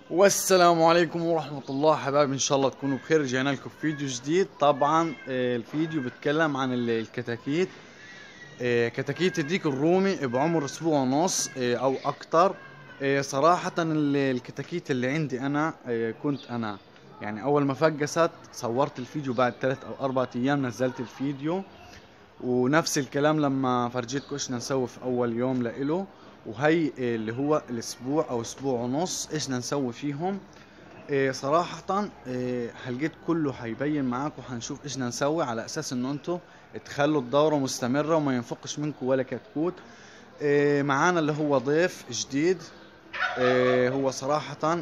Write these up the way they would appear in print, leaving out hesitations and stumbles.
والسلام عليكم ورحمة الله حبايبي، ان شاء الله تكونوا بخير. رجعنا لكم في فيديو جديد. طبعا الفيديو بيتكلم عن الكتاكيت. كتاكيت الديك الرومي بعمر اسبوع ونص او اكتر. صراحة الكتاكيت اللي عندي انا كنت انا يعني اول ما فقست صورت الفيديو، بعد 3 أو 4 ايام نزلت الفيديو. ونفس الكلام لما فرجيتكم ايش نسوي في اول يوم لإله، وهي اللي هو الاسبوع او اسبوع ونص ايش نسوي فيهم. صراحة هالجيت كله هيبين معاكم، هنشوف ايش نسوي على اساس انه انتوا تخلوا الدورة مستمرة وما ينفقش منكم ولا كتكوت. معانا اللي هو ضيف جديد. هو صراحة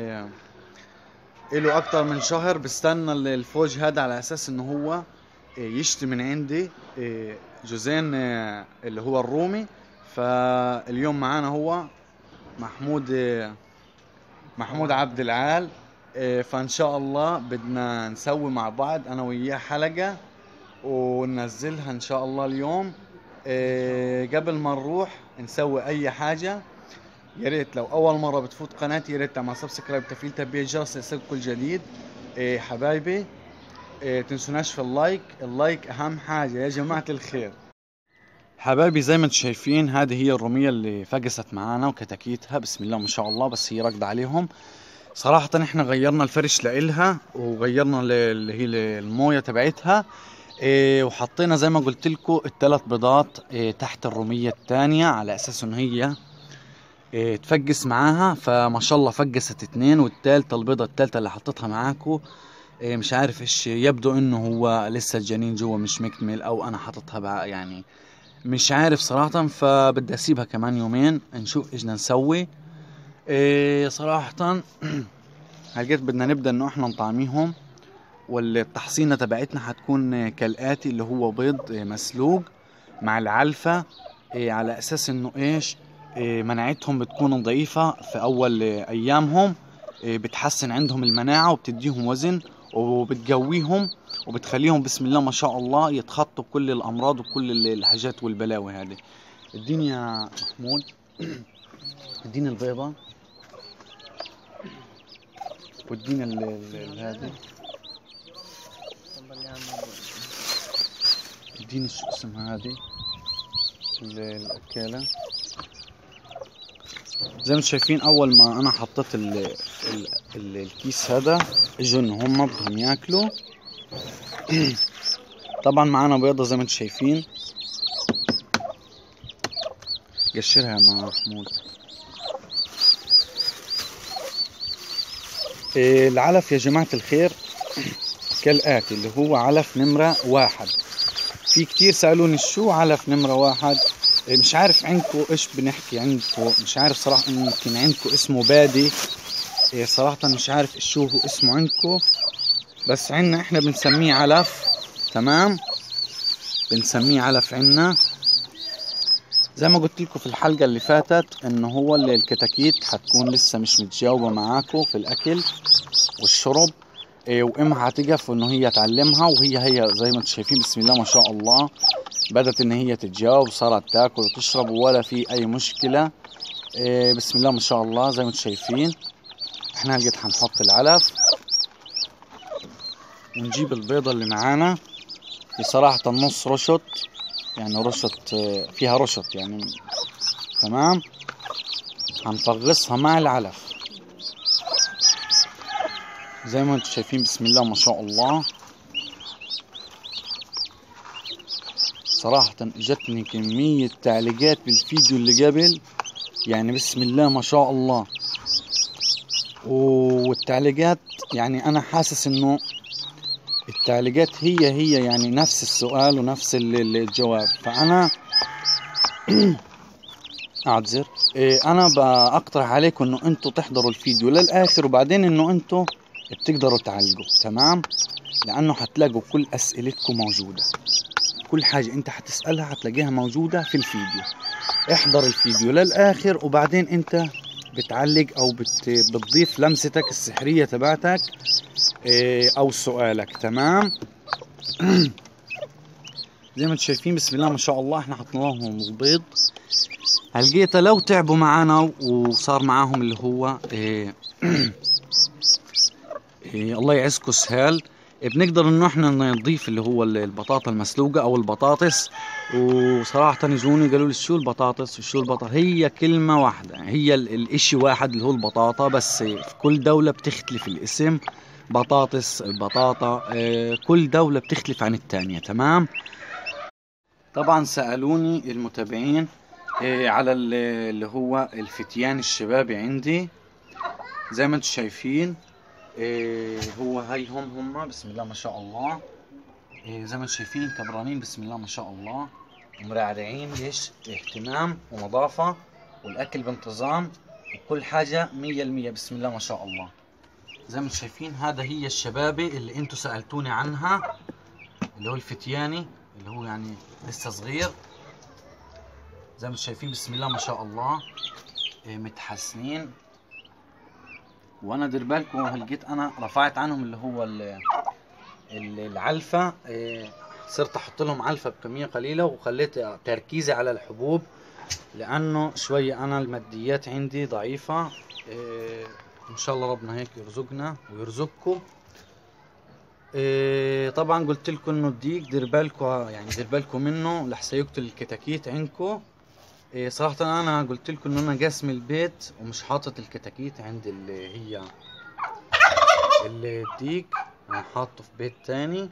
له اكتر من شهر بستنى الفوج هذا على اساس انه هو يشتي من عندي جوزين اللي هو الرومي. فاليوم معانا هو محمود محمود عبد العال. فان شاء الله بدنا نسوي مع بعض انا وياه حلقة وننزلها ان شاء الله اليوم. قبل ما نروح نسوي اي حاجة، يا ريت لو اول مرة بتفوت قناتي يا ريت تعمل سبسكرايب تفعيل تنبيه الجرس ليصلك كل جديد. حبايبي تنسوناش في اللايك اهم حاجة يا جماعة الخير. حبايبي زي ما انتم شايفين هذه هي الرومية اللي فقست معانا وكتاكيتها، بسم الله ما شاء الله، بس هي راكدة عليهم. صراحة احنا غيرنا الفرش لإلها وغيرنا اللي هي الموية تبعتها. وحطينا زي ما قلت لكم ال3 بيضات تحت الرومية الثانية على اساس ان هي تفقس معاها. فما شاء الله فقست 2، والثالثة البيضة الثالثة اللي حطيتها معاكم مش عارف ايش، يبدو انه هو لسه الجنين جوا مش مكتمل، او انا حاططها بقى يعني مش عارف صراحة. فبدي اسيبها كمان يومين نشوف ايش بدنا نسوي. صراحة هلقيت بدنا نبدأ انه احنا نطعميهم، والتحصينة تبعتنا حتكون كالآتي: اللي هو بيض مسلوق مع العلفة، على اساس انه ايش مناعتهم بتكون ضعيفة في اول ايامهم. بتحسن عندهم المناعة وبتديهم وزن وبتقويهم وبتخليهم بسم الله ما شاء الله يتخطوا كل الامراض وكل الحاجات والبلاوي هذه. اديني يا محمود، اديني البيضة واديني هذه، اديني شو اسمها هذه الاكالة. زي ما انتم شايفين اول ما انا حطيت الكيس هذا اجوا ان هم بدهم ياكلوا. طبعا معانا بيضة زي ما انتم شايفين. قشرها يا محمود. العلف يا جماعة الخير كالآتي: اللي هو علف نمرة 1. في كتير سألوني شو علف نمرة 1. مش عارف عندكم ايش بنحكي عندكم، مش عارف صراحة، يمكن عندكم اسمه بادي. صراحة مش عارف شو هو اسمه عندكم، بس عنا احنا بنسميه علف. تمام، بنسميه علف عنا. زي ما قلت لكم في الحلقة اللي فاتت انه هو اللي الكتاكيت حتكون لسه مش متجاوبة معاكم في الاكل والشرب. وامها هتقف انه هي تعلمها، وهي زي ما انتم شايفين بسم الله ما شاء الله بدت ان هي تتجاوب، صارت تاكل وتشرب ولا في اي مشكلة. بسم الله ما شاء الله زي ما انتم شايفين. احنا هلقيت هنحط العلف ونجيب البيضة اللي معانا. بصراحة النص رشط، يعني رشط فيها رشط يعني. تمام، هنفغصها مع العلف زي ما انتم شايفين بسم الله ما شاء الله. صراحة اجتني كمية تعليقات بالفيديو اللي قبل، يعني بسم الله ما شاء الله. والتعليقات يعني انا حاسس انه التعليقات هي يعني نفس السؤال ونفس الجواب. فانا اعتذر. انا بقترح عليكم انه انتوا تحضروا الفيديو للاخر، وبعدين انه انتوا بتقدروا تعلقوا. تمام، لانه حتلاقوا كل اسئلتكم موجودة، كل حاجة انت حتسألها حتلاقيها موجودة في الفيديو. احضر الفيديو للاخر وبعدين انت بتعلق او بتضيف لمستك السحرية تبعتك او سؤالك. تمام. زي ما انتم شايفين بسم الله ما شاء الله احنا حطينا لهم البيض. هلقيتها لو تعبوا معنا وصار معاهم اللي هو الله يعزكم سهال، بنقدر انه احنا نضيف اللي هو البطاطا المسلوقة او البطاطس. وصراحة يجوني قالوا لي شو البطاطس وشو البطاطا، هي كلمة واحدة، هي الاشي واحد اللي هو البطاطا، بس في كل دولة بتختلف الاسم. بطاطس، بطاطا، كل دولة بتختلف عن التانية. تمام. طبعا سألوني المتابعين على اللي هو الفتيان الشبابي عندي. زي ما انتم شايفين هو هاي هم بسم الله ما شاء الله. زي ما انتم شايفين كبرانين بسم الله ما شاء الله، ومرعرعين. ليش؟ اهتمام ونظافة والاكل بانتظام وكل حاجة 100%. بسم الله ما شاء الله. زي ما انتم شايفين هذا هي الشبابي اللي انتم سألتوني عنها، اللي هو الفتياني اللي هو يعني لسه صغير. زي ما انتم شايفين بسم الله ما شاء الله متحسنين. وانا دير بالكم هلقيت انا رفعت عنهم اللي هو العلفة، صرت احط لهم علفة بكمية قليلة وخليت تركيزي على الحبوب، لانه شوية انا الماديات عندي ضعيفة. ان شاء الله ربنا هيك يرزقنا ويرزقكم. طبعا قلت لكم انه الديك دير بالكم، يعني دير بالكم منه لحسن يقتل الكتاكيت عندكم. صراحة انا قلت لكم انه انا قاسم البيت ومش حاطط الكتاكيت عند اللي هي الديك، انا حاطه في بيت تاني.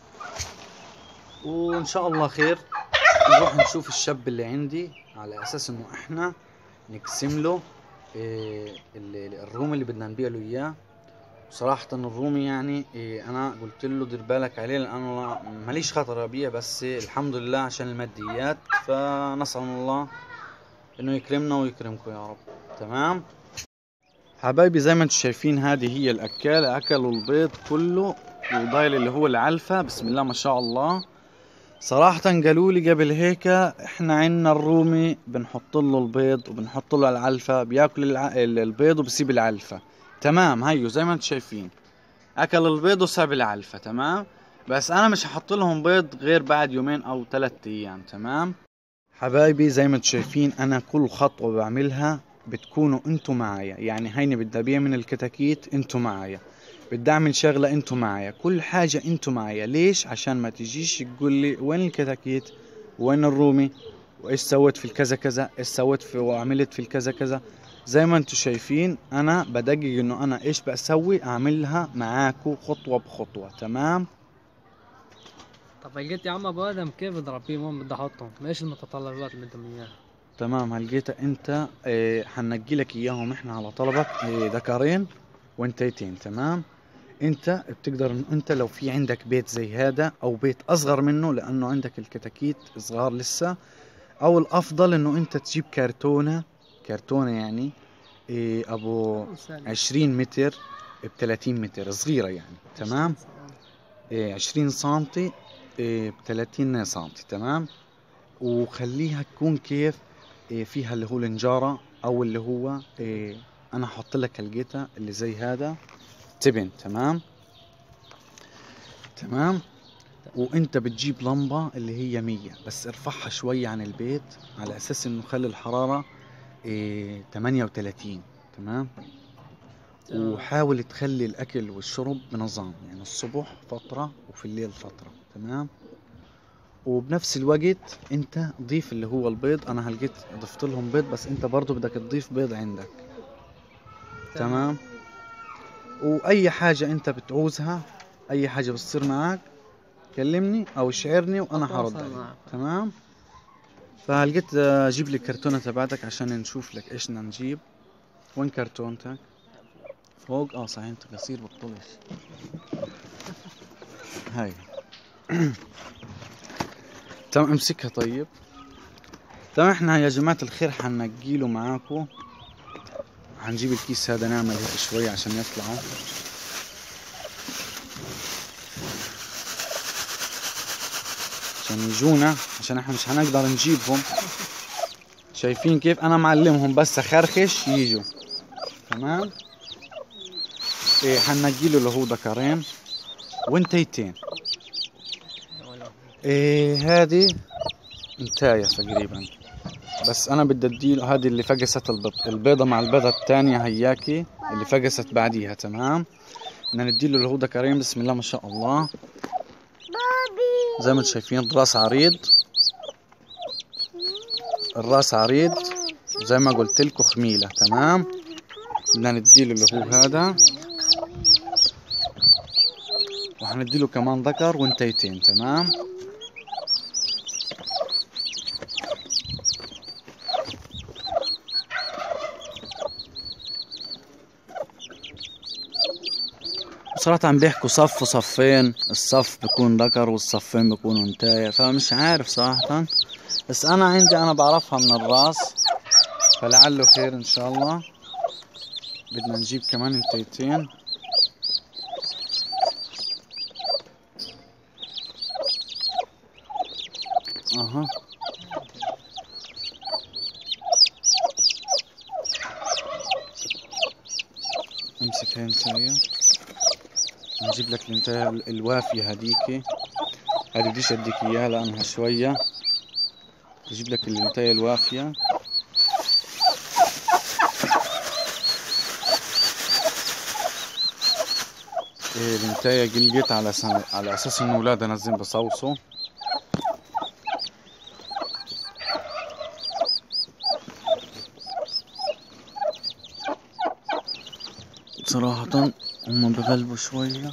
وان شاء الله خير. نروح نشوف الشاب اللي عندي على اساس انه احنا نقسم له الروم اللي بدنا نبيع له اياه. صراحة الرومي يعني انا قلت له دير بالك عليه، لانه ماليش خاطر ابيع، بس الحمد لله عشان الماديات، فنسأل الله انه يكرمنا ويكرمكم يا رب. تمام حبايبي، زي ما انتم شايفين هذه هي الاكالة، اكلوا البيض كله وضايل اللي هو العلفة بسم الله ما شاء الله. صراحة قالوا لي قبل هيك احنا عنا الرومي بنحط له البيض وبنحط له العلفة، بياكل البيض وبسيب العلفة. تمام، هيو زي ما انتم شايفين اكل البيض وساب العلفة. تمام، بس انا مش هحط لهم بيض غير بعد يومين او 3 ايام. تمام حبايبي، زي ما انتم شايفين انا كل خطوة بعملها بتكونوا انتوا معايا. يعني هيني بدي ابيع من الكتاكيت انتوا معايا، بدي اعمل شغلة انتوا معايا، كل حاجة انتوا معايا. ليش؟ عشان ما تجيش تقول لي وين الكتاكيت، وين الرومي، وايش سويت في الكذا كذا، ايش سويت في وعملت في الكذا كذا. زي ما انتوا شايفين انا بدقق انه انا ايش بسوي، اعملها معاكو خطوة بخطوة. تمام. طب لقيت يا عم ابو ادم كيف بتربيهم وين بدي احطهم؟ ايش المتطلبات اللي بدهم اياها؟ تمام هلقيتها انت حنجي لك اياهم احنا على طلبك، ذكرين وانتيتين. تمام، انت بتقدر انه انت لو في عندك بيت زي هذا او بيت اصغر منه، لانه عندك الكتاكيت صغار لسه، او الافضل انه انت تجيب كرتونة يعني ابو 20 متر ب30 متر صغيرة يعني. تمام، 20 سنتي ب30 سنتي. تمام، وخليها تكون كيف فيها اللي هو النجارة، او اللي هو انا احط لك الجيتا اللي زي هذا تبن. تمام، وانت بتجيب لمبة اللي هي 100، بس ارفعها شوية عن البيت على اساس انه خلي الحرارة 38. تمام، وحاول تخلي الاكل والشرب بنظام، يعني الصبح فترة وفي الليل فترة. تمام، وبنفس الوقت انت ضيف اللي هو البيض. انا هلقيت ضفت لهم بيض، بس انت برضو بدك تضيف بيض عندك. تمام، واي حاجة انت بتعوزها، اي حاجة بتصير معك كلمني او شعرني وانا حرد عليك. تمام، فلقيت اجيب لي كرتونة تبعتك عشان نشوف لك ايش بدنا نجيب. وين كرتونتك؟ فوق. صحيح انت قصير بتطلش. هاي تمام، امسكها. طيب تمام، احنا يا جماعة الخير حننقيله معاكم. حنجيب الكيس هذا نعمل هيك شوية عشان يطلعوا. عشان يجونا، عشان احنا مش هنقدر نجيبهم. شايفين كيف انا معلمهم، بس اخرخش يجوا. تمام، حننقيله اللي هو ذكرين وانتيتين. هذه انتاية تقريبا. بس انا بدي اديله هذه اللي فقست البيضة مع البيضة الثانية هياكي اللي فقست بعديها. تمام، بدنا نديله الهودة كريم. بسم الله ما شاء الله. زي ما انتم شايفين الراس عريض، الراس عريض زي ما قلت لكم خميلة. تمام، بدنا نديله اللي هو هذا، وحنديله كمان ذكر وانتيتين. تمام، بصراحة عم بيحكوا صف وصفين، الصف بيكون ذكر والصفين بيكونوا انتاية، فمش عارف صراحة. بس انا بعرفها من الراس، فلعله خير ان شاء الله. بدنا نجيب كمان انتيتين. اها، امسك هاي انتاية، نجيب لك الانتاية الوافية هديكي. هذه بديش اديك اياها لانها شوية. بجيب لك الانتاية الوافية. إيه، الانتاية قلقت على اساس انه ولادها نازلين بصوصوا. صراحة هم بغلبوا شوية.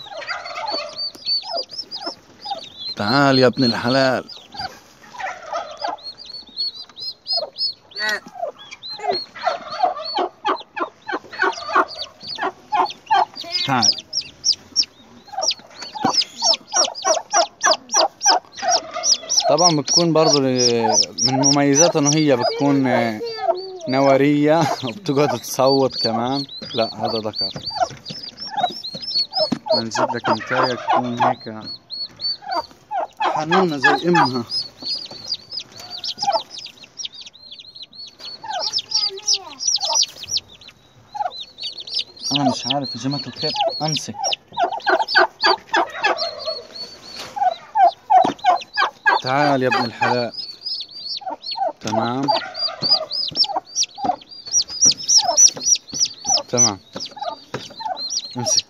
تعال يا ابن الحلال، تعال. طبعا بتكون برضو من مميزاتها انه هي بتكون نورية وبتقعد تصوت كمان. لا هذا ذكر. نجيب لك انتاية تكون هيك حنونة زي امها. انا مش عارف يا جماعة الخير، امسك. تعال يا ابن الحلال. تمام تمام، امسك.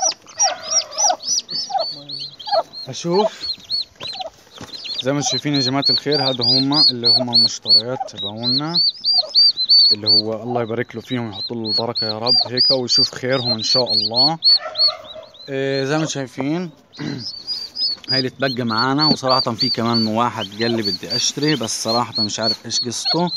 اشوف زي ما انتم شايفين يا جماعة الخير، هذا اللي هم المشتريات تبعونا، اللي هو الله يبارك له فيهم ويحط له البركة يا رب هيك ويشوف خيرهم ان شاء الله. زي ما انتم شايفين هاي اللي تبقى معانا. وصراحة في كمان واحد قال لي بدي اشتري، بس صراحة مش عارف ايش قصته.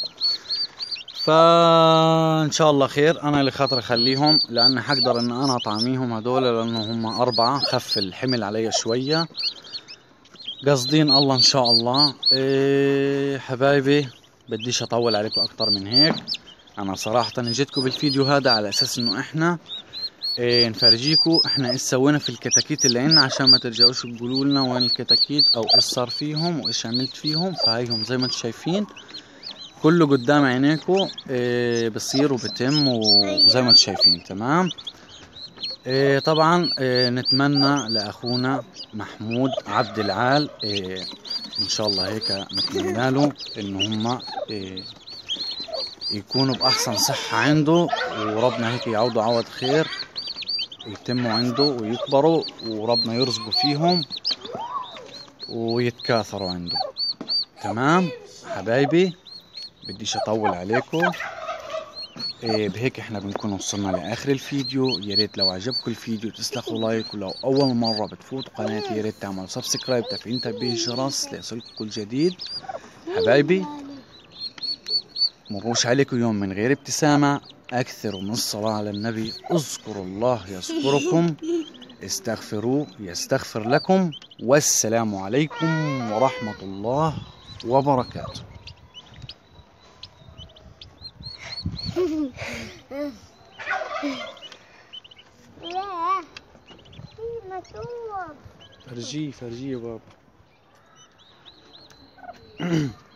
فان شاء الله خير. انا اللي خاطر اخليهم لان حقدر ان انا اطعميهم هدول، لانه هم 4 خف الحمل علي شوية. قصدين الله ان شاء الله. حبايبي بديش اطول عليكم اكتر من هيك. انا صراحة جيتكم بالفيديو هذا على اساس انه احنا نفرجيكم احنا ايش سوينا في الكتاكيت اللي عنا، عشان ما ترجعوش تقولوا لنا وين الكتاكيت او ايش صار فيهم وايش عملت فيهم. فهيهم زي ما انتم شايفين كله قدام عينيكم بصير وبتم وزي ما انتم شايفين. تمام. طبعا نتمنى لاخونا محمود عبد العال ان شاء الله هيك نتمنى له ان هم يكونوا باحسن صحة عنده، وربنا هيك يعوضوا عوض خير ويتموا عنده ويكبروا، وربنا يرزقوا فيهم ويتكاثروا عنده. تمام حبايبي، بديش اطول عليكم. بهيك احنا بنكون وصلنا لاخر الفيديو. يا ريت لو عجبكم الفيديو تسلخوا لايك، ولو اول مره بتفوتوا قناتي يا ريت تعملوا سبسكرايب تفعيل تنبيه الجرس ليصلكم كل جديد. حبايبي مروش عليكم يوم من غير ابتسامه. اكثروا من الصلاه على النبي. اذكروا الله يذكركم، استغفروه يستغفر لكم. والسلام عليكم ورحمه الله وبركاته. لا مكتوب. فرجيه يا بابا.